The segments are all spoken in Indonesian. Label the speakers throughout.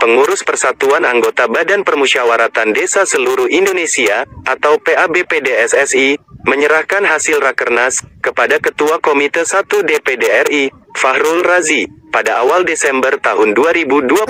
Speaker 1: Pengurus Persatuan Anggota Badan Permusyawaratan Desa Seluruh Indonesia, atau PABPDSSI, menyerahkan hasil Rakernas kepada Ketua Komite 1 DPD RI, Fahrul Razi, pada awal Desember tahun 2021.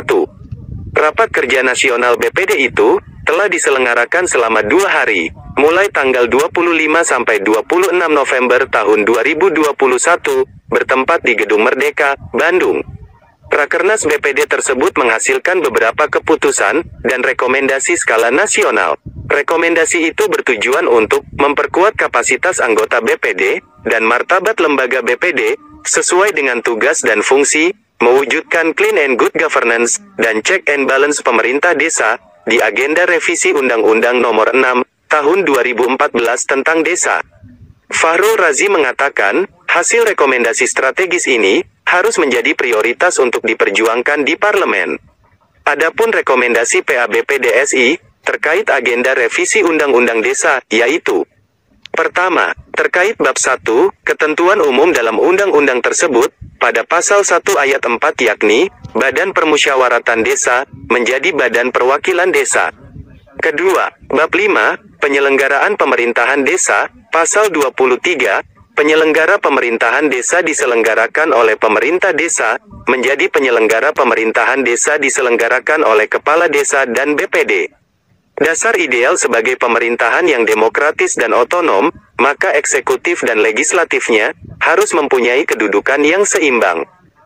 Speaker 1: Rapat kerja nasional BPD itu telah diselenggarakan selama 2 hari, mulai tanggal 25 sampai 26 November tahun 2021, bertempat di Gedung Merdeka, Bandung. Rakernas BPD tersebut menghasilkan beberapa keputusan dan rekomendasi skala nasional. Rekomendasi itu bertujuan untuk memperkuat kapasitas anggota BPD dan martabat lembaga BPD sesuai dengan tugas dan fungsi, mewujudkan clean and good governance dan check and balance pemerintah desa di agenda revisi Undang-Undang Nomor 6 Tahun 2014 tentang Desa. Fahrul Razi mengatakan, hasil rekomendasi strategis ini harus menjadi prioritas untuk diperjuangkan di parlemen. Adapun rekomendasi PABPDSI terkait agenda revisi Undang-Undang Desa, yaitu: pertama, terkait bab 1, ketentuan umum dalam undang-undang tersebut, pada pasal 1 ayat 4 yakni, Badan Permusyawaratan Desa, menjadi Badan Perwakilan Desa. Kedua, bab 5, penyelenggaraan pemerintahan desa, pasal 23, penyelenggara pemerintahan desa diselenggarakan oleh pemerintah desa, menjadi penyelenggara pemerintahan desa diselenggarakan oleh kepala desa dan BPD. Dasar ideal sebagai pemerintahan yang demokratis dan otonom, maka eksekutif dan legislatifnya harus mempunyai kedudukan yang seimbang.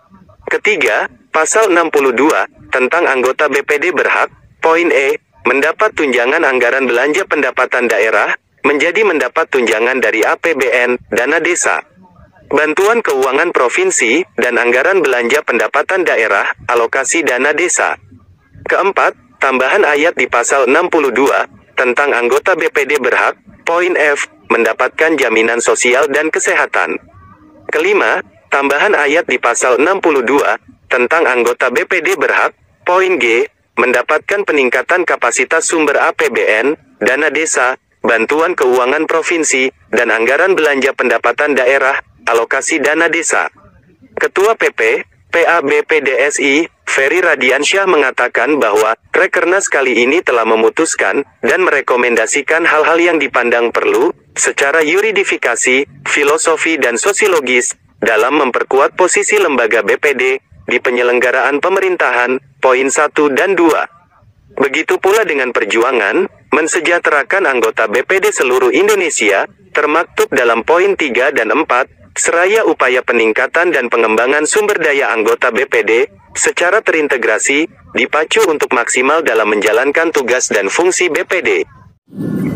Speaker 1: Ketiga, pasal 62, tentang anggota BPD berhak, poin E, mendapat tunjangan anggaran belanja pendapatan daerah, menjadi mendapat tunjangan dari APBN, dana desa, bantuan keuangan provinsi, dan anggaran belanja pendapatan daerah, alokasi dana desa. Keempat, tambahan ayat di pasal 62, tentang anggota BPD berhak, poin F, mendapatkan jaminan sosial dan kesehatan. Kelima, tambahan ayat di pasal 62, tentang anggota BPD berhak, poin G, mendapatkan peningkatan kapasitas sumber APBN, dana desa, bantuan keuangan provinsi, dan anggaran belanja pendapatan daerah, alokasi dana desa. Ketua PP, PABPDSI, Ferry Radiansyah mengatakan bahwa Rakernas kali ini telah memutuskan dan merekomendasikan hal-hal yang dipandang perlu, secara yuridifikasi, filosofi dan sosiologis, dalam memperkuat posisi lembaga BPD, di penyelenggaraan pemerintahan, poin 1 dan 2. Begitu pula dengan perjuangan, mensejahterakan anggota BPD seluruh Indonesia, termaktub dalam poin 3 dan 4, seraya upaya peningkatan dan pengembangan sumber daya anggota BPD, secara terintegrasi, dipacu untuk maksimal dalam menjalankan tugas dan fungsi BPD.